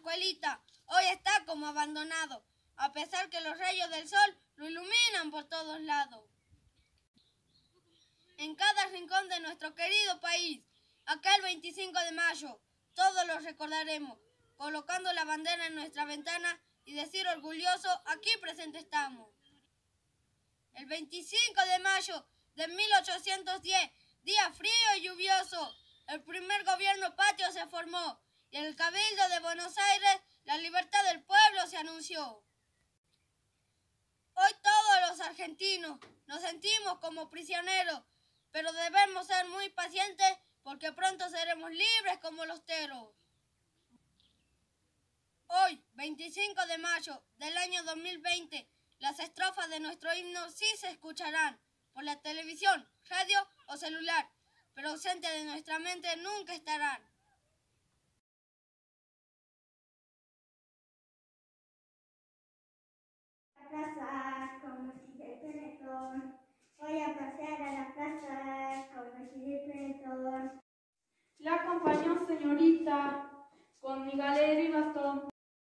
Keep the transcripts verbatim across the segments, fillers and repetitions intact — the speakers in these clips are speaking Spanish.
escuelita hoy está como abandonado, a pesar que los rayos del sol lo iluminan por todos lados. En cada rincón de nuestro querido país, aquel veinticinco de mayo, todos lo recordaremos, colocando la bandera en nuestra ventana y decir orgulloso, aquí presente estamos. El veinticinco de mayo de mil ochocientos diez, día frío y lluvioso, el primer gobierno patrio se formó y en el Cabildo de Buenos Aires la libertad del pueblo se anunció. Hoy todos los argentinos nos sentimos como prisioneros, pero debemos ser muy pacientes porque pronto seremos libres como los teros. Hoy, veinticinco de mayo del año dos mil veinte, las estrofas de nuestro himno sí se escucharán por la televisión, radio o celular, pero ausentes de nuestra mente nunca estarán. La plaza con los de Penetón, voy a pasear a la plaza con los de Penetón. La acompañó señorita con mi galera y bastón.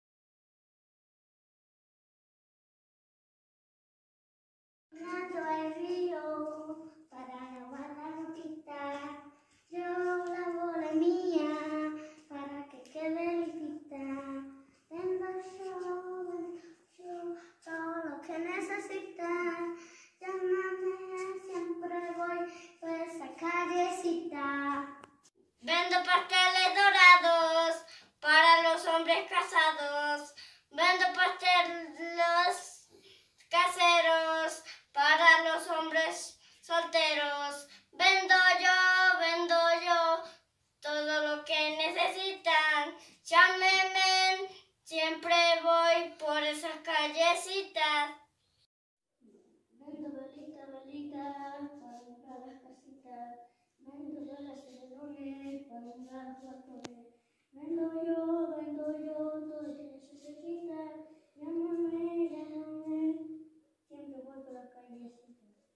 Nado al río para lavar la ropita, yo lavo la mía para que quede limpita. Vendo yo, vendo yo todo lo que necesitas, llámame, siempre voy por esa callecita. Vendo pasteles dorados para los hombres casados, vendo pasteles caseros para los hombres solteros. Vendo yo, vendo yo, todo lo que necesitan. Llámeme, siempre voy por esas callecitas. Vendo velita, velita, para alumbrar las casitas. Vendo velas y velones, para alumbrar los balcones. Vendo yo, vendo yo, todo lo que necesitas. Llámame, llámame, siempre voy por las callecitas.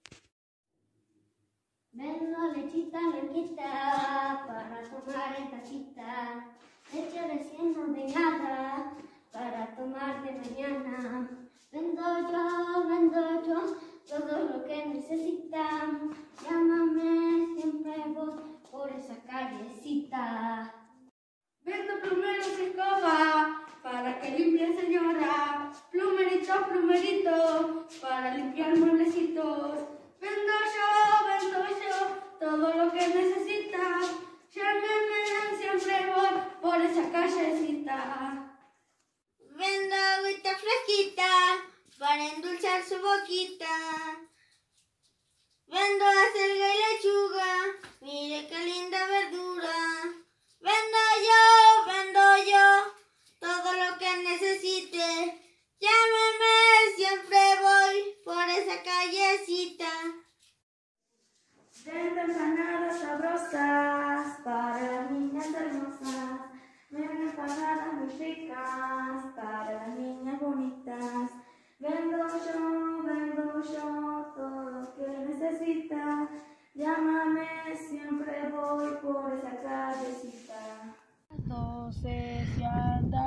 Vendo lechita blanquita para tomar en tacita, leche recién ordeñada para tomar de mañana. Vendo yo, vendo yo, todo lo que necesitan. Llámame, siempre voy por esa callecita. Vendo plumeros y escoba para que limpie señora, plumeritos, plumeritos para limpiar mueblecitos. Vendo yo, vendo yo, todo lo que necesitas. Llámeme, siempre voy por esa callecita. Vendo agüita fresquita para endulzar su boquita. Vendo acelga y lechuga, mire qué linda verdura. Vendo yo, vendo yo, todo lo que necesite. Llámeme, siempre voy por esa callecita. Vendo empanadas sabrosas para las niñas hermosas. Vendo empanadas muy ricas para las niñas bonitas. Vendo yo, vendo yo, todo lo que necesitas. Llámame, siempre voy por esa callecita. Doce se anda